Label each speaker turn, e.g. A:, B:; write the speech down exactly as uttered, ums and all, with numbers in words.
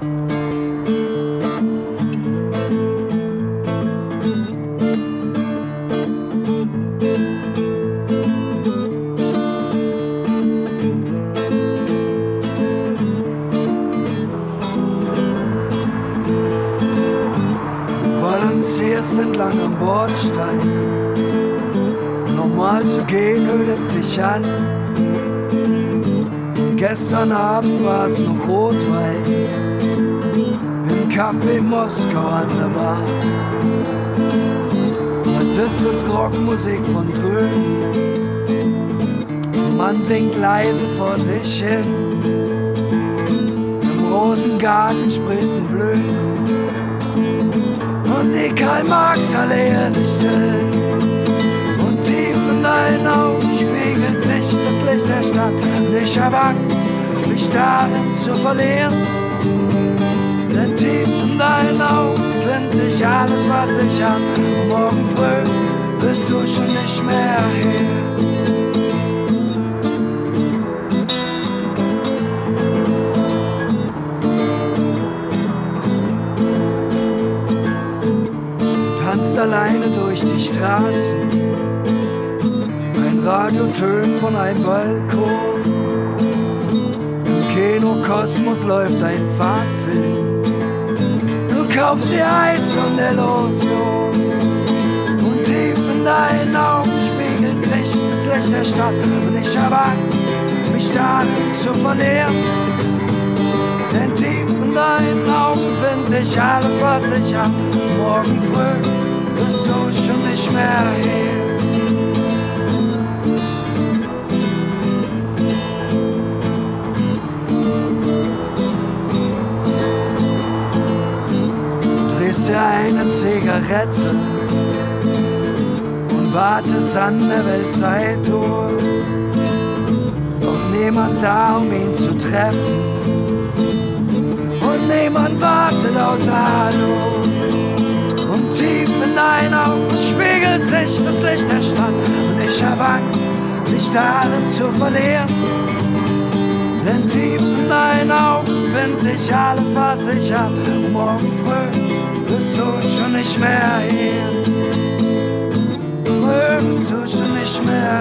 A: Balancierst entlang am Bordstein, normal zu gehen ödet dich an. Gestern Abend war es noch Rotwein im Café Moskau an der Bar. Heute ist es Rockmusik von drüben, man singt leise vor sich hin. Im Rosengarten sprichst du Blüten und die Karl-Marx-Allee ist still. Und tief in deinen Augen spiegelt sich das Licht der Stadt. Und ich hab Angst, mich darin zu verlieren. Denn tief in deinen Augen find ich alles, was ich hab. Und morgen früh bist du schon nicht mehr hier. Alleine durch die Straßen, ein Radio tönt von einem Balkon. Im Kino Kosmos läuft ein Farbfilm, du kaufst dir Eis von der Lotion. Und tief in deinen Augen spiegelt sich das Licht der Stadt. Und ich hab Angst, mich darin zu verlieren. Denn tief in deinen Augen find ich alles, was ich hab. Morgen früh bist du schon nicht mehr hier. Drehst dir eine Zigarette und wartest an der Weltzeituhr. Doch niemand da, um ihn zu treffen, und niemand wartet außer Hallo. Und tief in deinen Augen spiegelt sich das Licht der Stadt. Und ich hab Angst, mich darin zu verlieren. Denn tief in deinen Augen find ich alles, was ich hab. Und morgen früh bist du schon nicht mehr hier. Früh bist du schon nicht mehr